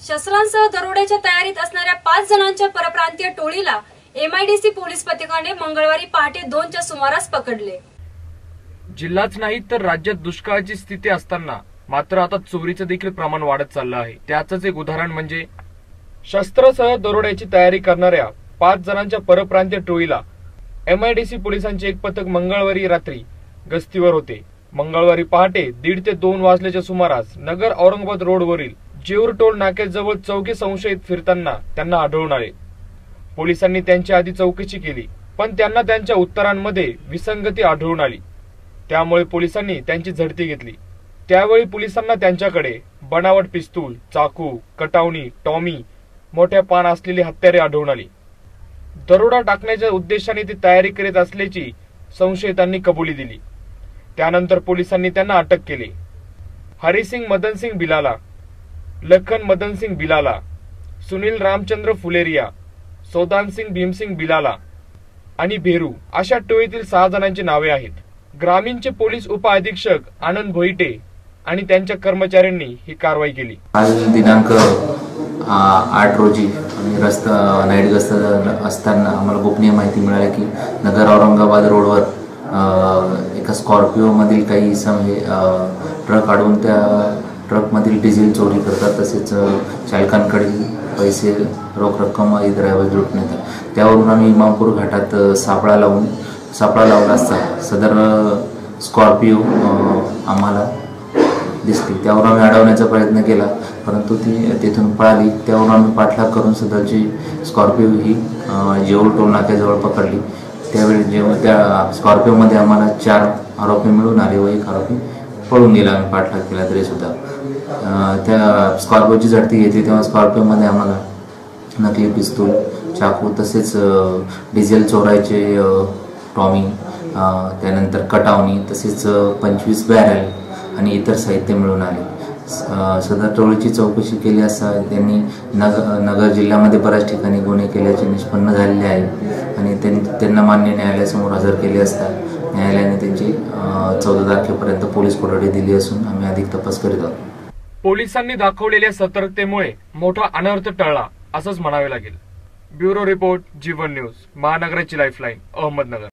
शस्त्रांसह दरोड्याच्या तयारीत असणाऱ्या 5 जणांच्या परप्रांतीय टोळीला MIDC पोलीस पथकाने मंगळवारी पहाटे 2च्या सुमारास पकडले। जिल्हाच नाही तर राज्यात दुष्काळाची स्थिती असताना मात्र आता चोरीचं देखील प्रमाण वाढत चाललं आहे। त्याचंच एक उदाहरण म्हणजे शस्त्रासह दरोड्याची तयारी करणाऱ्या 5 जणांच्या परप्रांतीय टोळीला MIDC पोलिसांचे एक पथक मंगळवारी रात्री गस्तीवर होते। मंगळवारी पहाटे 1:30 ते 2 वाजल्याच्या सुमारास नगर औरंगाबाद रोडवरील जेऊर टोल नाक्याजवळ चौघे संशयित फिरताना त्यांना आढळून आले। पोलिसांनी त्यांची आधी चौकशी केली, पण त्यांना त्यांच्या उत्तरांमध्ये विसंगती आढळून आली। त्यामुळे पोलिसांनी त्यांची झडती घेतली। त्यावेळी पोलिसांना त्यांच्याकडे बनावट पिस्तूल, चाकू, कटावणी, टॉमी, मोठ्या पान असलेली हत्यारे आढळून आली। दरोडा टाकण्याच्या उद्देशाने ती तयारी करीत असल्याची संशयितांनी कबुली दिली। त्यानंतर पोलिसांनी त्यांना अटक केली। हरिसिंग मदनसिंग बिलाला, लखन मदनसिंग बिलाला, सुनील रामचंद्र फुलेरिया, सौदानसिंग भीमसिंग बिलाला आणि भेरू अशा टोळीतील 6 जणांची नावे आहेत। ग्रामीणचे पोलीस उप अधीक्षक आनंद भोईटे आणि त्यांच्या कर्मचाऱ्यांनी ही कारवाई केली। आज दिनांक 8 रोजी नाईट गस्त असताना आम्हाला गोपनीय माहिती मिळाली की नगर औरंगाबाद रोडवर एका स्कॉर्पिओ मधील काही इसम हे ट्रक अडवून त्या ट्रकमधील डिझेल चोरी करतात, तसेच चालकांकडे पैसे, रोख रक्कम इतर ऐवज लुटून येतात। त्यावरून आम्ही इमामपूर घाटात सापळा लावला असता सदर स्कॉर्पिओ आम्हाला दिसली। त्यावर आम्ही अडवण्याचा प्रयत्न केला, परंतु ती तेथून पळाली। त्यावरून आम्ही पाठलाग करून सदरची स्कॉर्पिओ ही जेऊर टोल नाक्याजवळ पकडली। त्यावेळी जेव्हा त्या स्कॉर्पिओमध्ये आम्हाला 4 आरोपी मिळून आले व 1 आरोपी पळून गेला। आम्ही पाठलाग केला तरी सुद्धा त्या स्कॉर्पिओची झडती घेतली, तेव्हा स्कॉर्पिओमध्ये आम्हाला नकली पिस्तूल, चाकू, तसेच डिझेल चोरायचे टॉमी, त्यानंतर कटावणी, तसेच 25 बॅरल आणि इतर साहित्य मिळून आले। सदर टोळीची चौकशी केली असता त्यांनी नगर जिल्ह्यामध्ये बऱ्याच ठिकाणी गुन्हे केल्याचे निष्पन्न झालेले आहे आणि त्यांना मान्य न्यायालयासमोर हजर केले असता न्यायालयाने त्यांची 14 तारखेपर्यंत पोलीस कोठडी दिली असून आम्ही अधिक तपास करीत आहोत। पोलिसांनी दाखवलेल्या सतर्कतेमुळे मोठा अनर्थ टळला असंच म्हणावे लागेल। ब्युरो रिपोर्ट, जीवन न्यूज, महानगराची लाईफलाईन, अहमदनगर।